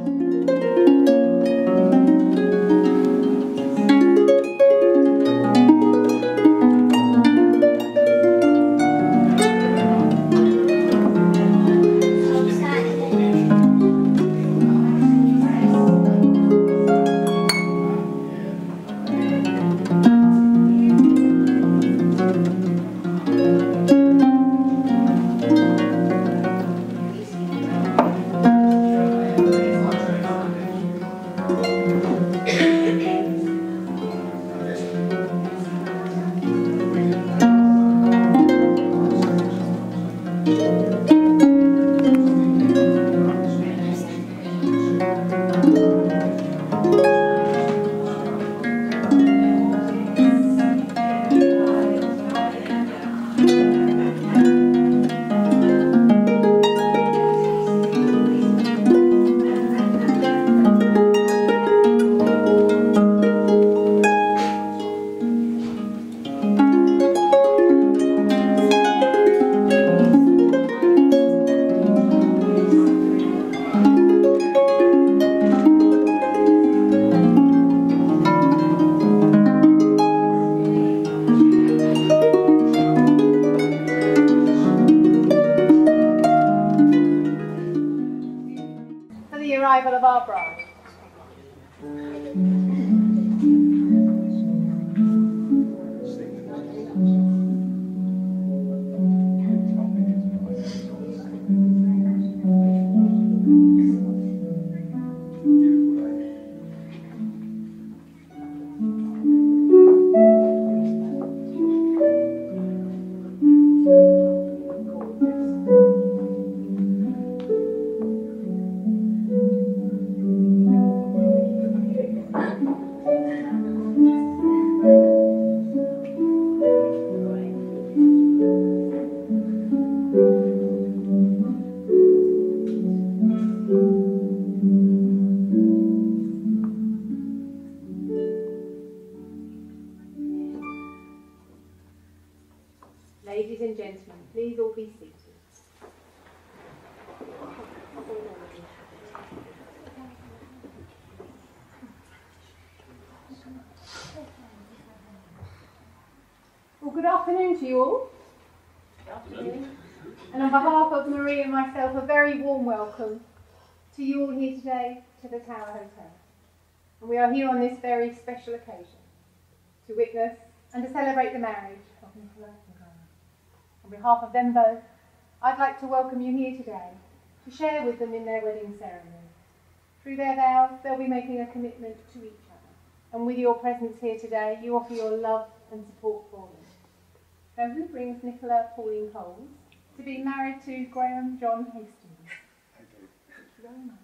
arrival of our bride. Ladies and gentlemen, please all be seated. Well, good afternoon to you all. Good afternoon. And on behalf of Marie and myself, a very warm welcome to you all here today to the Tower Hotel. And we are here on this very special occasion to witness and to celebrate the marriage of Nicola and Graham. On behalf of them both, I'd like to welcome you here today to share with them in their wedding ceremony. Through their vows, they'll be making a commitment to each other. And with your presence here today, you offer your love and support for them. So who brings Nicola Pauline Coles to be married to Graham John Hastings? I do. Thank you very much.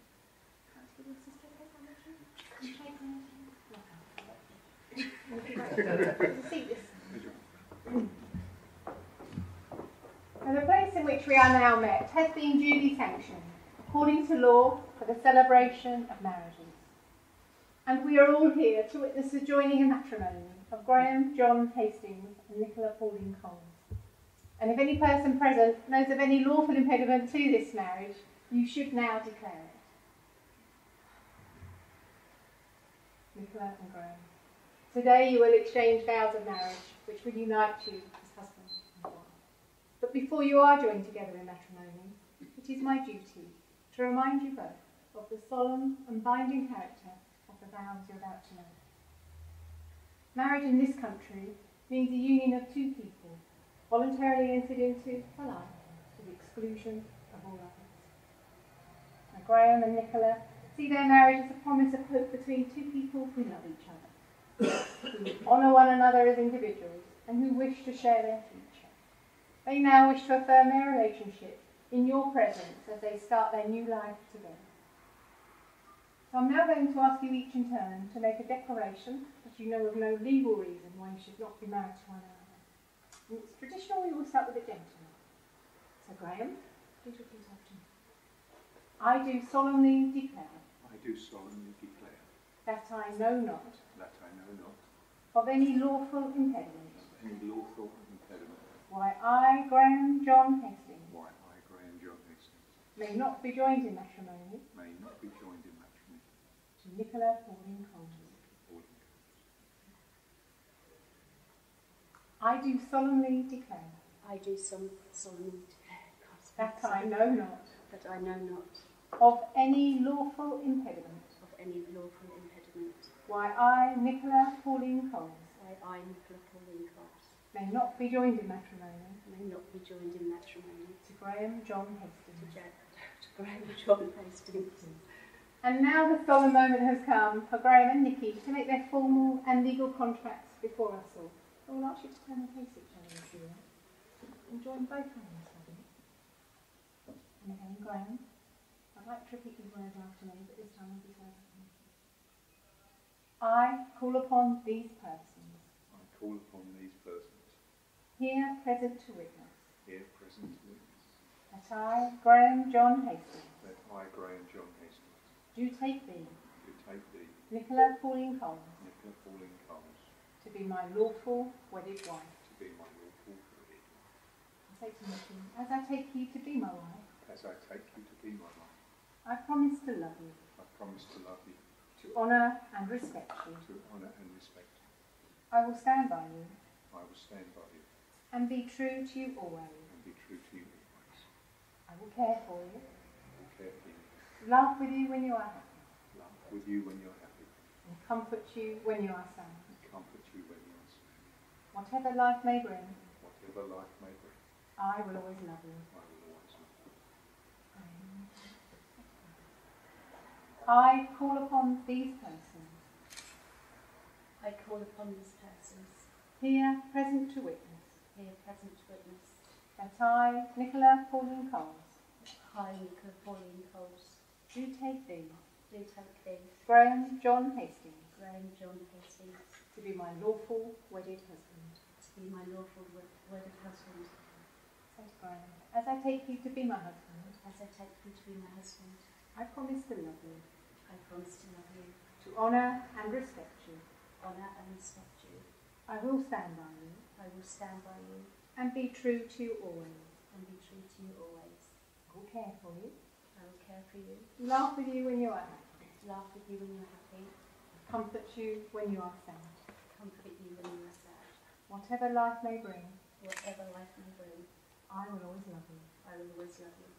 And the place in which we are now met has been duly sanctioned, according to law, for the celebration of marriages. And we are all here to witness the joining in matrimony of Graham John Hastings and Nicola Pauline Coles. And if any person present knows of any lawful impediment to this marriage, you should now declare it. Nicola and Graham, today you will exchange vows of marriage, which will unite you as husband and wife. But before you are joined together in matrimony, it is my duty to remind you both of the solemn and binding character of the vows you're about to make. Marriage in this country means the union of two people, voluntarily entered into for life, to the exclusion of all others. Now, Graham and Nicola see their marriage as a promise of hope between two people who love each other, who honour one another as individuals, and who wish to share their future. They now wish to affirm their relationship in your presence as they start their new life together. So I'm now going to ask you each in turn to make a declaration that you know of no legal reason why you should not be married to one another. And it's traditional, we will start with the gentleman. So Graham, please repeat after me. I do solemnly declare. I do solemnly declare. That I know not. That I know not. Of any lawful impediment. Of any lawful impediment. Why I, Graham John Hastings. Why I, Graham John Hastings. May not be joined in matrimony. May not be joined to Nicola Pauline Coles. I do solemnly declare I do solemnly declare that I know not that I know not of any lawful impediment of any lawful impediment why I, Nicola Pauline Coles, why I, Nicola Pauline Coles, may not be joined in matrimony may not be joined in matrimony to Graham John Hastings. to Graham John Hastings. And now the solemn moment has come for Graham and Nicky to make their formal and legal contracts before us all. I will ask you to turn and face each other if you will. And join both hands, have you? And again, Graham, I'd like to repeat these words after me, but this time I'll be silent. I call upon these persons. I call upon these persons. Here present to witness. Here present to witness. That I, Graham John Hastings. That I, Graham John Hastings. Do take thee. Do take thee. Nicola Pauline Coles. Nicola Pauline Coles. To be my lawful wedded wife. To be my lawful wedded wife. I say to Nicky, as I take you to be my wife. As I take you to be my wife. I promise to love you. I promise to love you. To honour and respect you. To honour and respect you. I will stand by you. I will stand by you. And be true to you always. And be true to you always. I will care for you. I will care for you. Laugh with you when you are happy. Laugh with you when you're happy. And comfort you when you are sad. And comfort you when you are sad. Whatever life may bring. Whatever life may bring. I will always love you. I will always love you. I call upon these persons. I call upon these persons. Here present to witness. Here present to witness. That I, Nicola Pauline Coles. I, Nicola Pauline Coles. Do take thee. Do take thee. Graham John Hastings. Graham John Hastings. To be my lawful wedded husband. To be my lawful wedded husband. Say to Graham, as I take you to be my husband. As I take you to be my husband. I promise to love you. I promise to love you. To honour and respect you. Honour and respect you. I will stand by you. I will stand by you. And be true to you always. And be true to you always. I will care for you. I will care for you. Laugh with you when you are happy. Laugh with you when you're happy. Comfort you when you are sad. Comfort you when you are sad. Whatever life may bring. Whatever life may bring. I will always love you. I will always love you.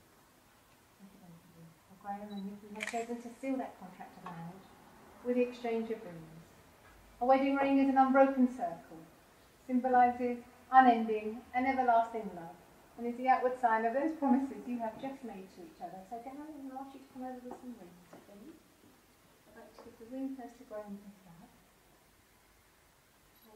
Graham and Nicky have chosen to seal that contract of marriage with the exchange of rings. A wedding ring is an unbroken circle, symbolises unending and everlasting love, and is the outward sign of those promises you have just made to each other. So can I ask you to come over with some rings, please? I'd like to give the ring first to Graham and pick it up. So,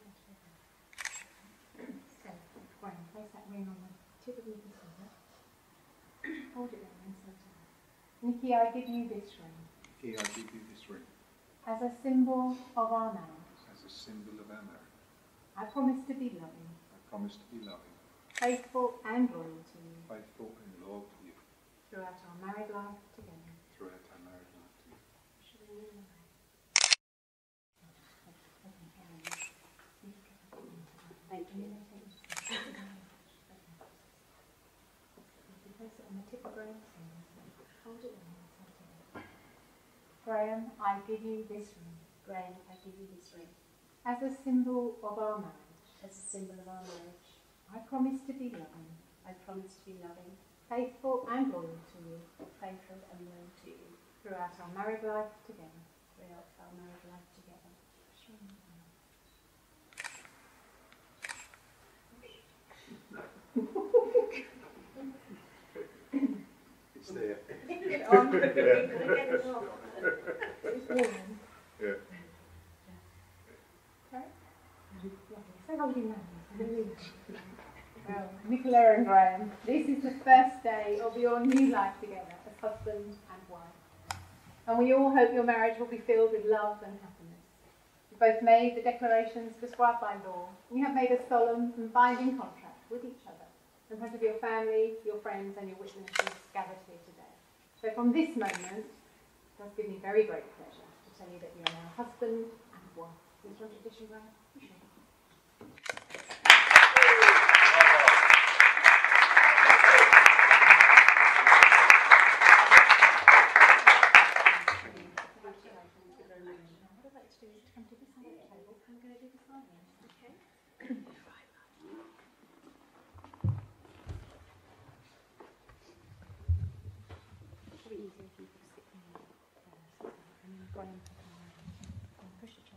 Graham, place that ring on the tip of your finger. Hold it there and so tight. Nicky, I give you this ring. Nicky, I give you this ring. As a symbol of our marriage. As a symbol of our marriage. I promise to be loving. I promise to be loving. Faithful and loyal to you. Faithful and loyal to you. Throughout our married life together. Throughout our married life together. Thank you. Place it on the tip of Graham's finger. Hold it there. Graham, I give you this ring. Graham, I give you this ring. As a symbol of our marriage. As a symbol of our marriage. I promise to be loving. I promise to be loving. Faithful and loyal to you. Faithful and loyal to you. Throughout our married life together. Throughout our married life together. It's there. It's on. It's warm. Yeah. Okay. So holding hands. Well, Nicola and Graham, this is the first day of your new life together as husband and wife. And we all hope your marriage will be filled with love and happiness. You both made the declarations prescribed by law, and you have made a solemn and binding contract with each other in front of your family, your friends, and your witnesses gathered here today. So from this moment, it does give me very great pleasure to tell you that you are now husband and wife. Is there a tradition, Graham? Sure. Congratulations. do is to come to this side of the table, and we're going to do the sign language. Okay? Probably easier if you could sit in there first, and then Graham can come and push the chair.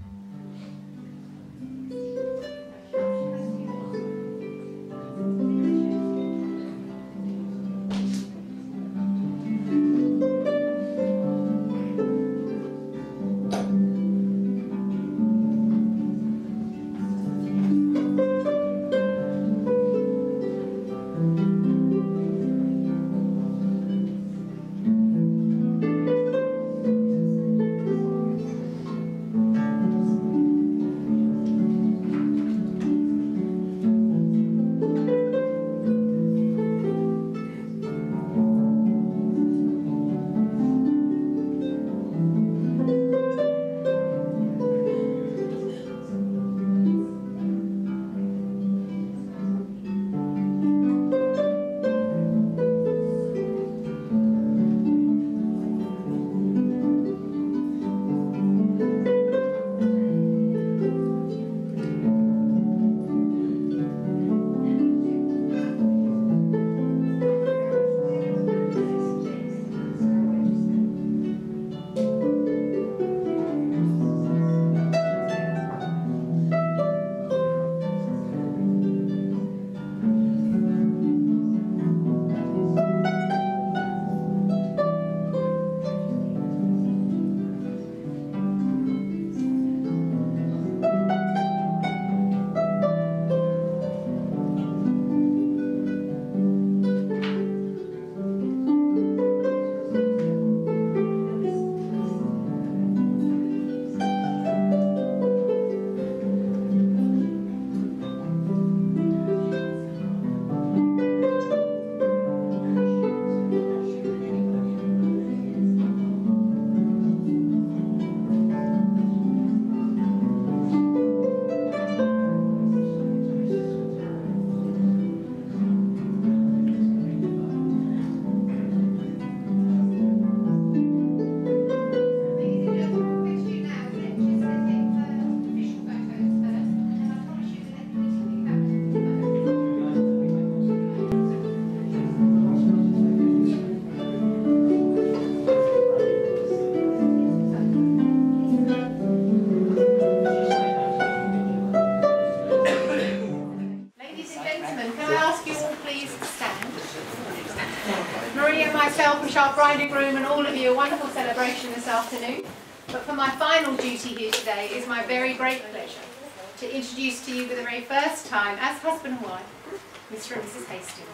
Our bride and groom and all of you a wonderful celebration this afternoon. But for my final duty here today is my very great pleasure to introduce to you for the very first time as husband and wife, Mr. and Mrs. Hastings.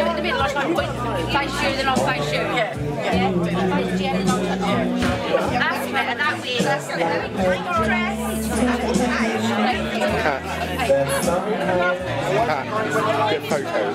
do it in the middle, like I point face you, then I'll face you. Yeah. Face Jen and I'll touch you. That's better, that way, that's better. Bring your dress. Get photos.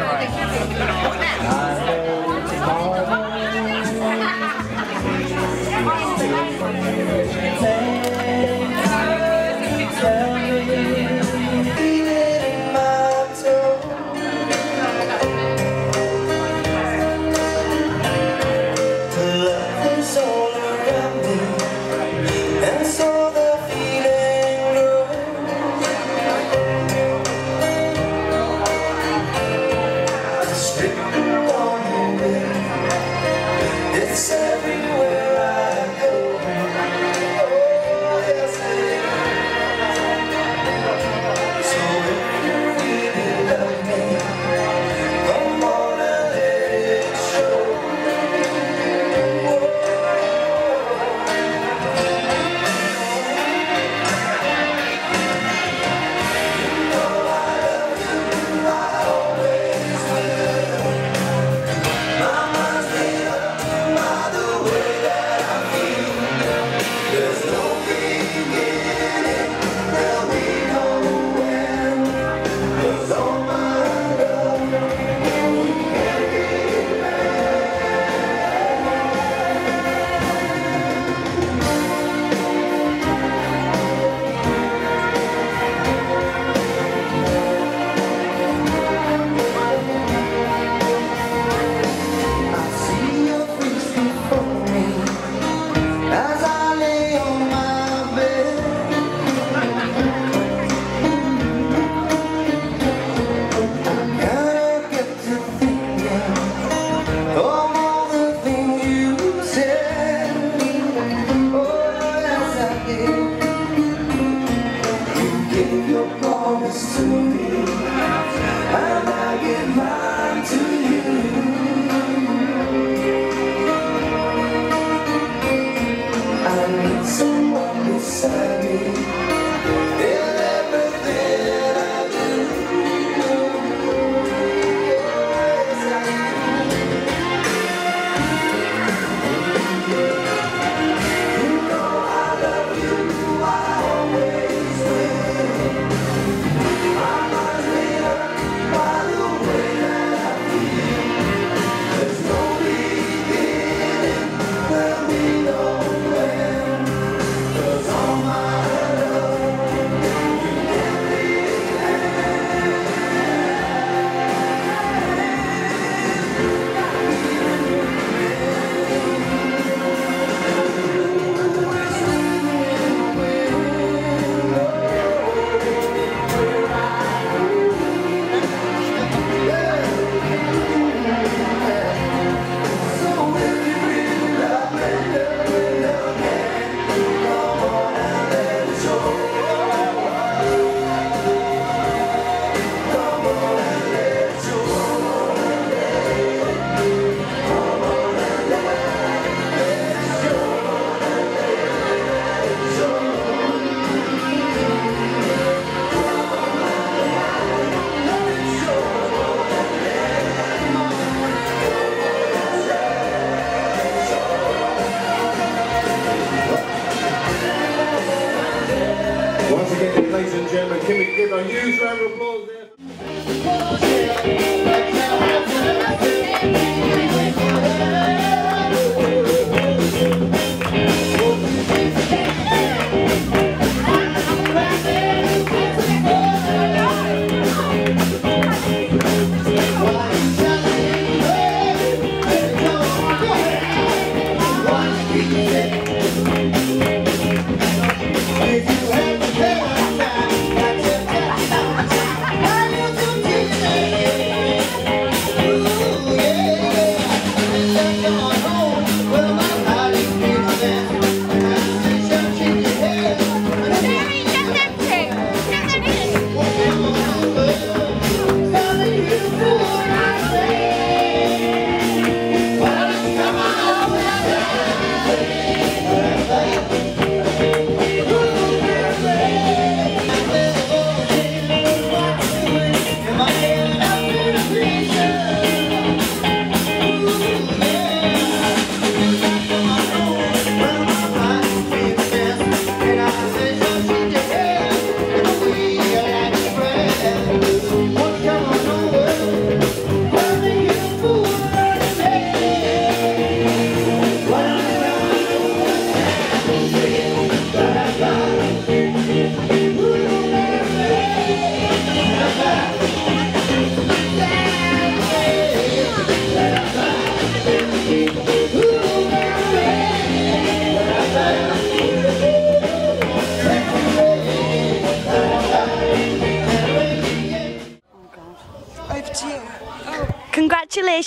Ladies and gentlemen, can we give a huge round of applause there?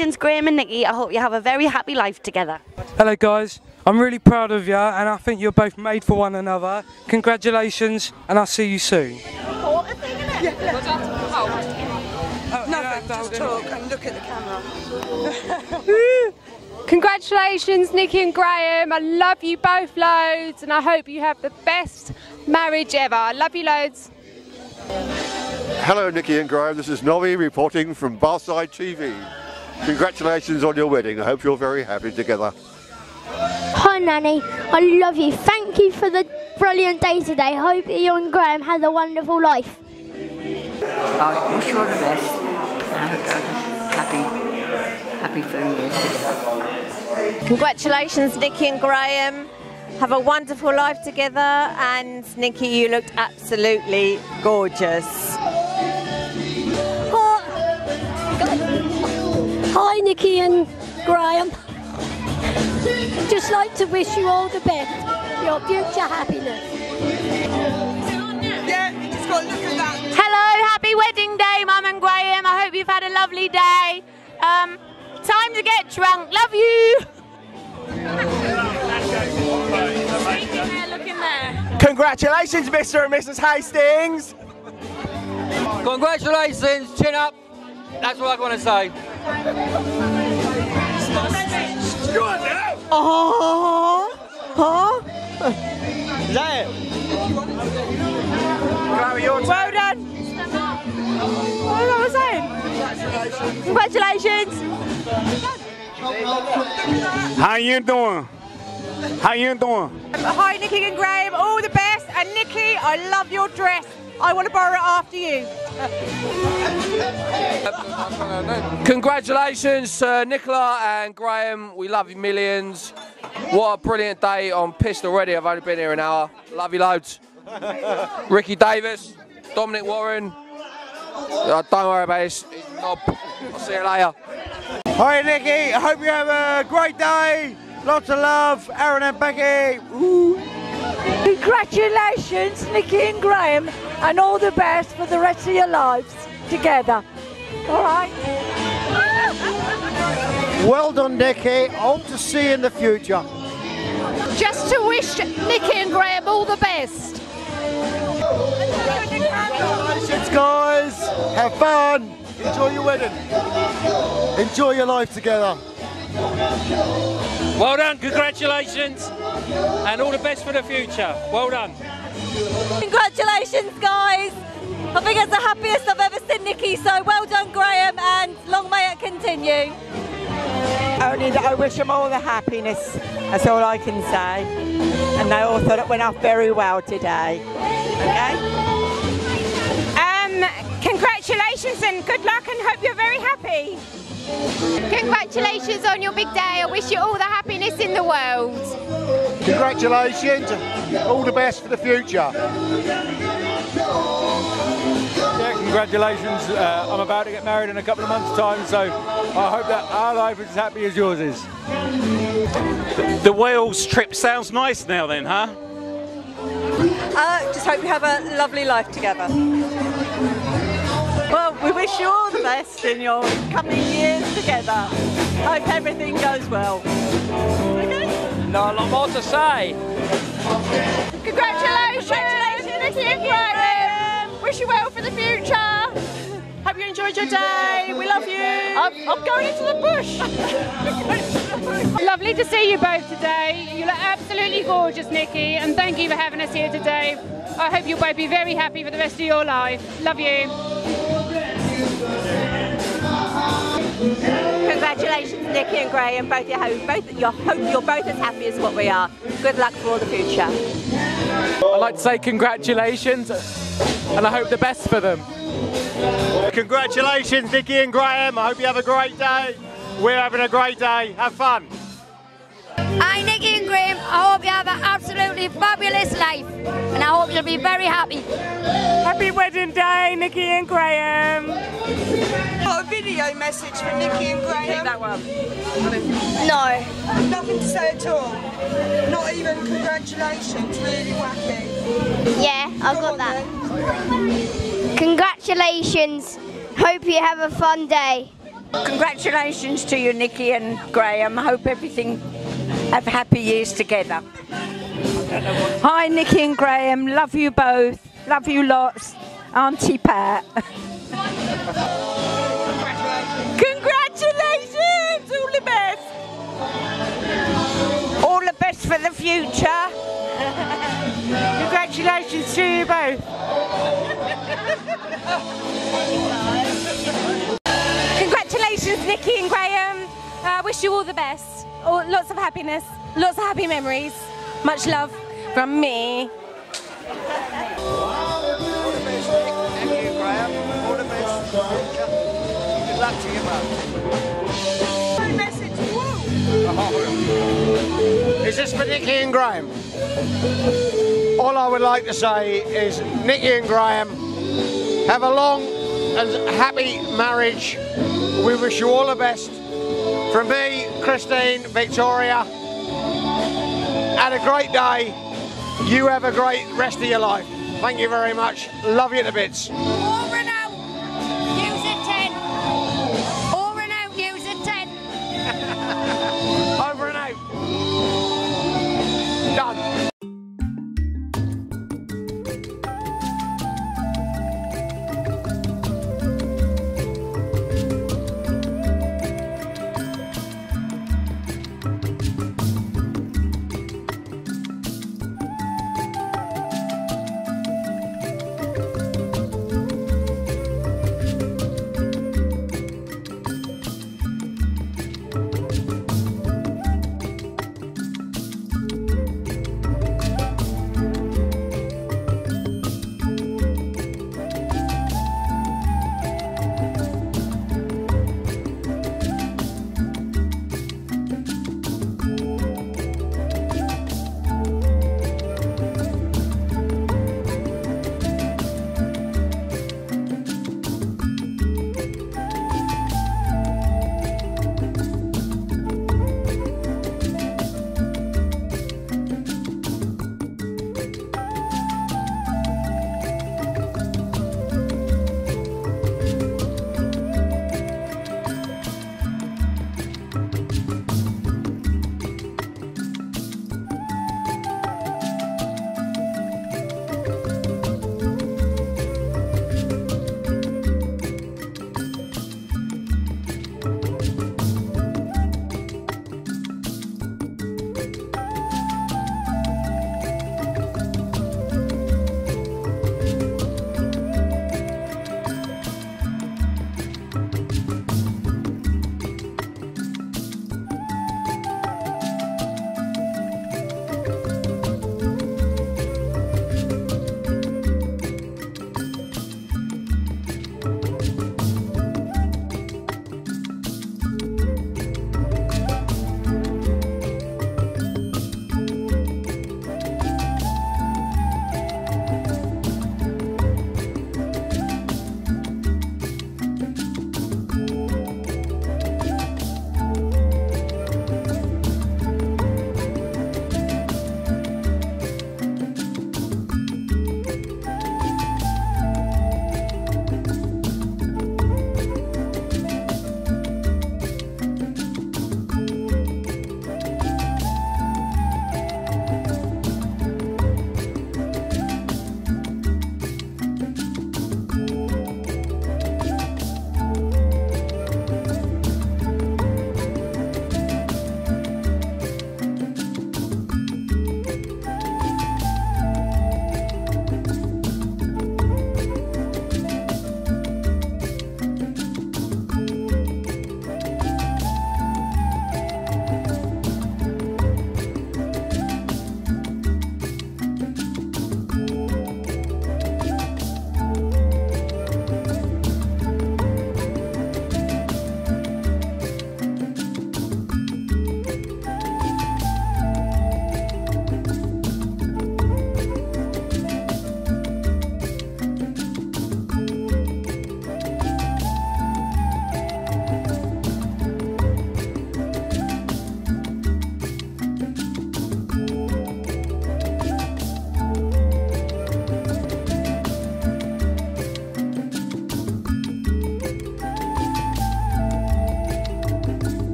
Congratulations, Graham and Nicky. I hope you have a very happy life together. Hello guys, I'm really proud of you and I think you're both made for one another. Congratulations and I'll see you soon. Nothing, just talk and look at the camera. Congratulations, Nicky and Graham. I love you both loads and I hope you have the best marriage ever. I love you loads. Hello Nicky and Graham, this is Nobby reporting from Barside TV. Congratulations on your wedding, I hope you're very happy together. Hi Nanny, I love you. Thank you for the brilliant day today. Hope you and Graham have a wonderful life. I wish you all the best and happy 30 years together. Congratulations Nicky and Graham. Have a wonderful life together, and Nicky, you looked absolutely gorgeous. Hi Nicky and Graham. Just like to wish you all the best, your future happiness. Yeah, you just got to look at that. Hello, happy wedding day, Mum and Graham. I hope you've had a lovely day. Time to get drunk. Love you. Look in there. Congratulations, Mr. and Mrs. Hastings. Congratulations, chin up. That's what I want to say. Is that it? Well done. What was I saying? Congratulations. How you doing? How you doing? Hi Nicky and Graham, all the best. And Nicky, I love your dress. I want to borrow it after you. Congratulations, Nicola and Graham. We love you millions. What a brilliant day. I'm pissed already. I've only been here an hour. Love you loads. Ricky Davis, Dominic Warren. Don't worry about this. I'll see you later. Hi Nicky, I hope you have a great day. Lots of love, Aaron and Becky. Ooh. Congratulations, Nicky and Graham, and all the best for the rest of your lives together. All right? Well done, Nicky. Hope to see you in the future. Just to wish Nicky and Graham all the best. Congratulations, guys. Have fun. Enjoy your wedding. Enjoy your life together. Well done, congratulations, and all the best for the future. Well done. Congratulations, guys. I think it's the happiest I've ever seen Nicky, so well done, Graham, and long may it continue. Only that I wish them all the happiness. That's all I can say. And they all thought it went off very well today. Okay? Congratulations and good luck and hope you're very happy. Congratulations on your big day. I wish you all the happiness in the world. Congratulations. All the best for the future. Yeah, congratulations. I'm about to get married in a couple of months' time, so I hope that our life is as happy as yours is. The Wales trip sounds nice now then, huh? Just hope you have a lovely life together. Well, we wish you all the best in your coming years together. Hope everything goes well. Okay? Not a lot more to say. Congratulations, Nicky and Graham. Wish you well for the future. Hope you enjoyed your day. We love you. I'm going into the bush. Lovely to see you both today. You look absolutely gorgeous, Nicky, and thank you for having us here today. I hope you'll both be very happy for the rest of your life. Love you. Congratulations, Nicky and Graham. Hope you're both as happy as what we are. Good luck for the future. I'd like to say congratulations, and I hope the best for them. Congratulations, Nicky and Graham. I hope you have a great day. We're having a great day. Have fun. Hi Nicky and Graham, I hope you have an absolutely fabulous life and I hope you'll be very happy. Happy wedding day, Nicky and Graham. Got a video message for Nicky and Graham. Take that one. No. Nothing to say at all. Not even congratulations, really wacky. Yeah, I've got that. Congratulations. Hope you have a fun day. Congratulations to you, Nicky and Graham. I hope everything have happy years together. Hi, Nicky and Graham. Love you both. Love you lots. Auntie Pat. Congratulations! All the best. All the best for the future. Congratulations to you both. Congratulations, Nicky and Graham. Wish you all the best. Lots of happiness, lots of happy memories. Much love from me. Thank you, Graham. All the best. Good luck to you both. My message. Is this for Nicky and Graham? All I would like to say is, Nicky and Graham, have a long and happy marriage. We wish you all the best. From me, Christine, Victoria, had a great day. You have a great rest of your life. Thank you very much. Love you to bits.